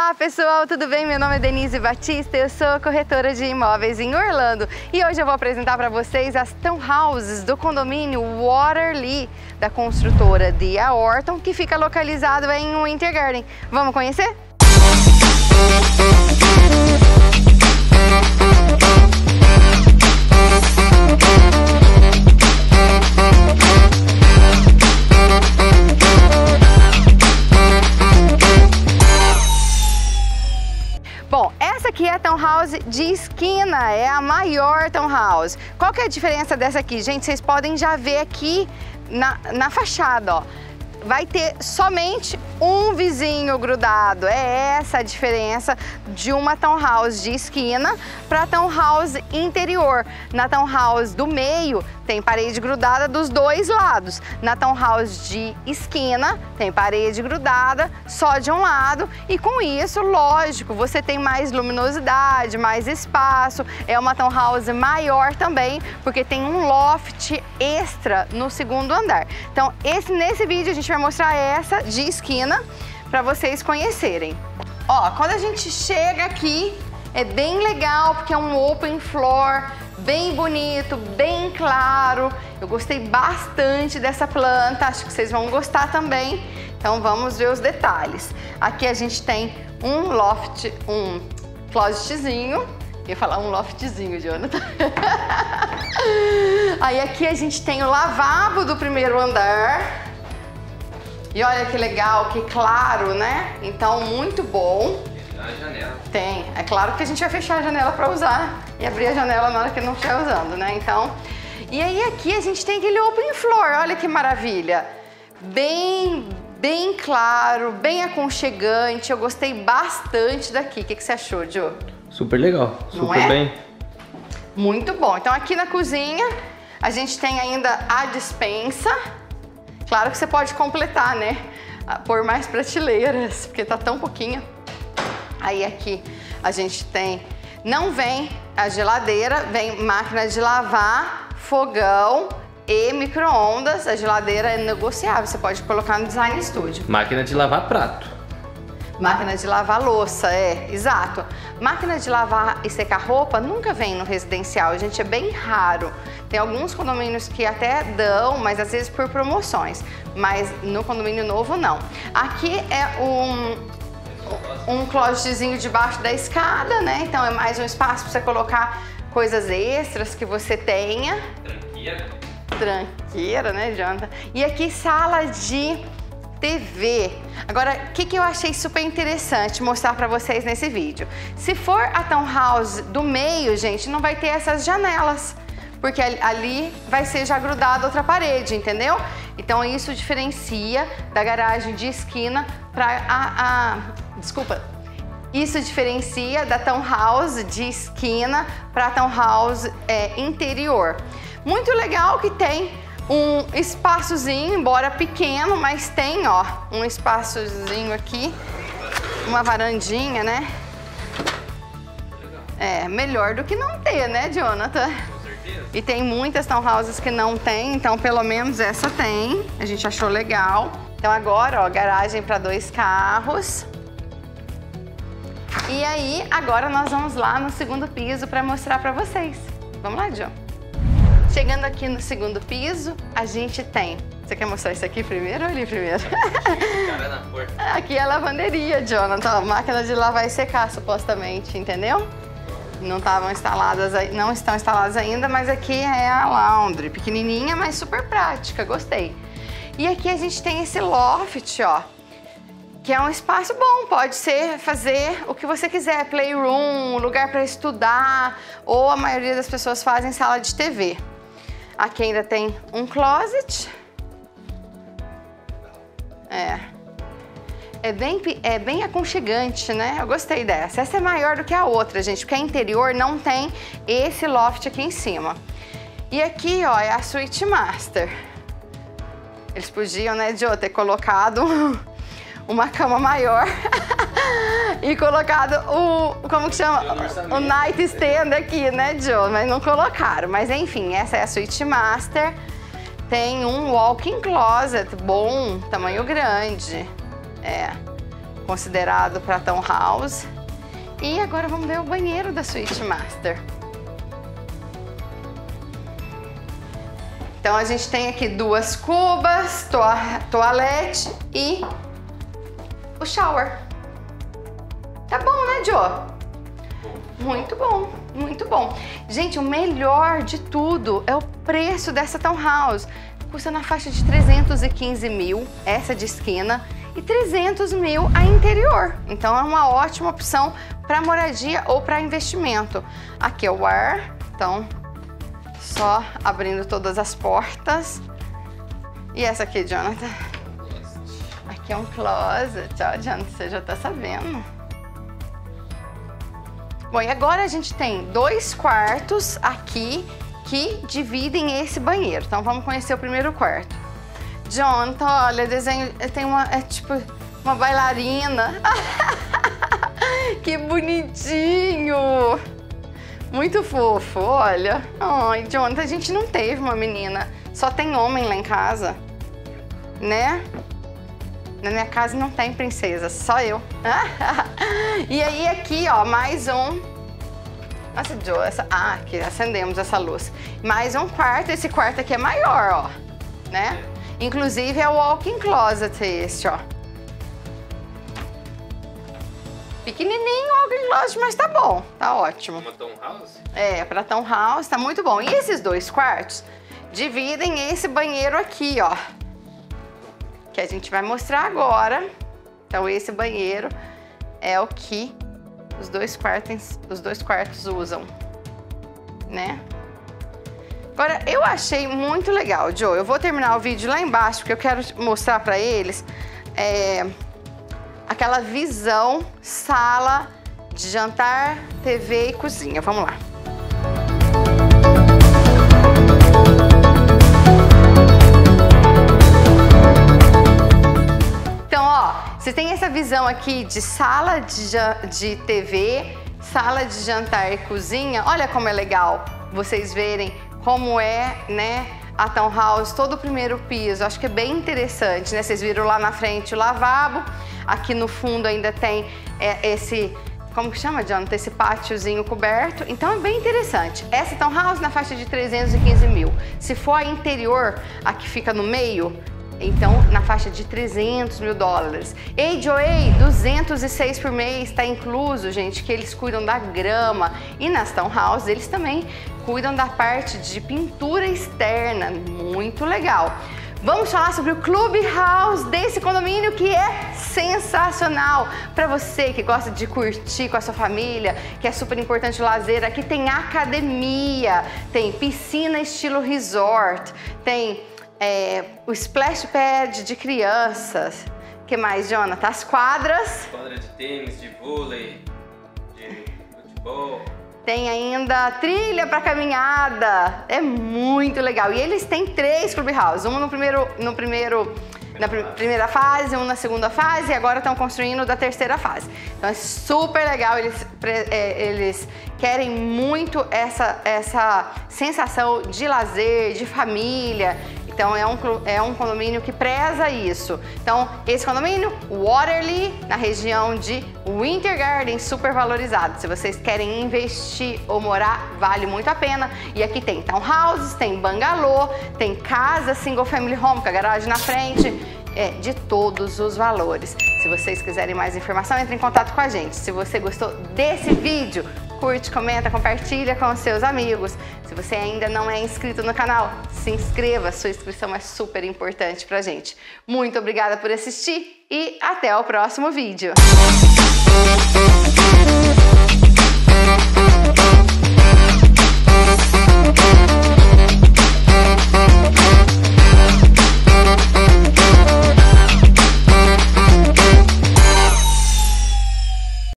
Olá pessoal, tudo bem? Meu nome é Denise Batista, eu sou corretora de imóveis em Orlando e hoje eu vou apresentar para vocês as townhouses do condomínio Waterley da construtora D.R. Horton, que fica localizado em Winter Garden. Vamos conhecer? Bom, essa aqui é a townhouse de esquina, é a maior townhouse. Qual que é a diferença dessa aqui? Gente, vocês podem já ver aqui na fachada, ó. Vai ter somente um vizinho grudado. É essa a diferença de uma townhouse de esquina para townhouse interior. Na townhouse do meio tem parede grudada dos dois lados. Na townhouse de esquina tem parede grudada só de um lado. E com isso, lógico, você tem mais luminosidade, mais espaço. É uma townhouse maior também, porque tem um loft extra no segundo andar. Então, nesse vídeo a gente vai mostrar essa de esquina para vocês conhecerem. Ó, quando a gente chega aqui é bem legal porque é um open floor, bem bonito, bem claro. Eu gostei bastante dessa planta, acho que vocês vão gostar também. Então vamos ver os detalhes. Aqui a gente tem um loft, um closetzinho. Eu ia falar um loftzinho, Jonathan. Aí aqui a gente tem o lavabo do primeiro andar. E olha que legal, que claro, né? Então, muito bom. A janela. Tem. É claro que a gente vai fechar a janela para usar e abrir a janela na hora que não estiver usando, né? Então, e aí aqui a gente tem aquele open floor, olha que maravilha. Bem claro, bem aconchegante. Eu gostei bastante daqui. O que você achou, Jô? Super legal, Não super é? bem. Muito bom. Então, aqui na cozinha a gente tem ainda a despensa. Claro que você pode completar, né? Pôr mais prateleiras, porque tá tão pouquinho. Aí aqui a gente tem, não vem a geladeira, vem máquina de lavar, fogão e micro-ondas. A geladeira é negociável, você pode colocar no Design Studio. Máquina de lavar prato. Máquina de lavar louça, exato. Máquina de lavar e secar roupa nunca vem no residencial, gente, é bem raro. Tem alguns condomínios que até dão, mas às vezes por promoções. Mas no condomínio novo, não. Aqui é um closetzinho debaixo da escada, né? Então é mais um espaço para você colocar coisas extras que você tenha. Tranqueira. Tranqueira, né, Jonathan? E aqui sala de TV. Agora, o que eu achei super interessante mostrar para vocês nesse vídeo? Se for a townhouse do meio, gente, não vai ter essas janelas, porque ali vai ser já grudada outra parede, entendeu? Então isso diferencia da garagem de esquina para desculpa. Isso diferencia da townhouse de esquina para a townhouse interior. Muito legal que tem um espaçozinho, embora pequeno, mas tem, ó, um espaçozinho aqui, uma varandinha, né? É, melhor do que não ter, né, Jonathan? Com certeza. E tem muitas townhouses que não tem, então pelo menos essa tem. A gente achou legal. Então agora, ó, garagem para 2 carros. E aí, agora nós vamos lá no segundo piso para mostrar para vocês. Vamos lá, John? Chegando aqui no segundo piso, a gente tem... Você quer mostrar isso aqui primeiro ou ali primeiro? Cara na porta. Aqui é a lavanderia, Jonathan. Máquina de lavar e secar, supostamente, entendeu? Não estão instaladas ainda, mas aqui é a laundry. Pequenininha, mas super prática, gostei. E aqui a gente tem esse loft, ó, que é um espaço bom, pode ser fazer o que você quiser, playroom, lugar para estudar, ou a maioria das pessoas fazem sala de TV. Aqui ainda tem um closet. É bem aconchegante, né? Eu gostei dessa. Essa é maior do que a outra, gente, porque a interior não tem esse loft aqui em cima. E aqui, ó, é a suíte master. Eles podiam, né, Joe, ter colocado uma cama maior e colocado como que chama? O nightstand aqui, né, Joe? Mas não colocaram. Mas enfim, essa é a suíte master. Tem um walk-in closet bom, tamanho grande. considerado para townhouse. E agora vamos ver o banheiro da Suite Master. Então a gente tem aqui 2 cubas, toalete e o shower. Tá bom, né, Joe? Muito bom, muito bom. Gente, o melhor de tudo é o preço dessa townhouse. Custa na faixa de 315 mil, essa de esquina, e 300 mil a interior. Então é uma ótima opção para moradia ou para investimento. Aqui é o ar, então só abrindo todas as portas. E essa aqui, Jonathan? Aqui é um closet, ó, Jonathan, você já tá sabendo. Bom, e agora a gente tem 2 quartos aqui que dividem esse banheiro. Então vamos conhecer o primeiro quarto. Jonathan, olha, desenho, tem é tipo uma bailarina. Que bonitinho! Muito fofo, olha. Ai, Jonathan, a gente não teve uma menina. Só tem homem lá em casa, né? Na minha casa não tem princesa, só eu. E aí aqui, ó, mais um... Nossa, Joe, aqui, acendemos essa luz. Mais um quarto, esse quarto aqui é maior, ó, né? Inclusive é o walk-in closet esse, ó. Pequenininho o walk-in closet, mas tá bom, tá ótimo. Uma townhouse? É, pra townhouse tá muito bom. E esses 2 quartos dividem esse banheiro aqui, ó, que a gente vai mostrar agora. Então esse banheiro é o que os dois quartos usam, né? Agora, eu achei muito legal, Joe. Eu vou terminar o vídeo lá embaixo, porque eu quero mostrar pra eles aquela visão sala de jantar, TV e cozinha. Vamos lá. Então, ó, você tem essa visão aqui de sala de TV, sala de jantar e cozinha. Olha como é legal vocês verem como é, né, a townhouse, todo o primeiro piso. Acho que é bem interessante, né? Vocês viram lá na frente o lavabo. Aqui no fundo ainda tem esse, como que chama, Jonathan? Esse pátiozinho coberto. Então é bem interessante. Essa townhouse na faixa de 315 mil. Se for a interior, a que fica no meio, então na faixa de 300 mil dólares. HOA 206 por mês, está incluso, gente, que eles cuidam da grama. E nas townhouses eles também cuidam da parte de pintura externa. Muito legal. Vamos falar sobre o Clubhouse desse condomínio, que é sensacional para você que gosta de curtir com a sua família, que é super importante o lazer. Aqui tem academia, tem piscina estilo resort, tem o splash pad de crianças. O que mais, Jonathan? As quadras. Quadra de tênis, de vôlei, de futebol. Tem ainda trilha para caminhada. É muito legal. E eles têm 3 clubhouses. Um na primeira fase, um na segunda fase, e agora estão construindo da terceira fase. Então é super legal. Eles querem muito essa sensação de lazer, de família. Então é um condomínio que preza isso. Então esse condomínio, Waterley, na região de Winter Garden, super valorizado. Se vocês querem investir ou morar, vale muito a pena. E aqui tem townhouses, tem bangalô, tem casa single family home com a garagem na frente, de todos os valores. Se vocês quiserem mais informação, entre em contato com a gente. Se você gostou desse vídeo, curte, comenta, compartilha com os seus amigos. Se você ainda não é inscrito no canal, se inscreva, sua inscrição é super importante pra gente. Muito obrigada por assistir e até o próximo vídeo.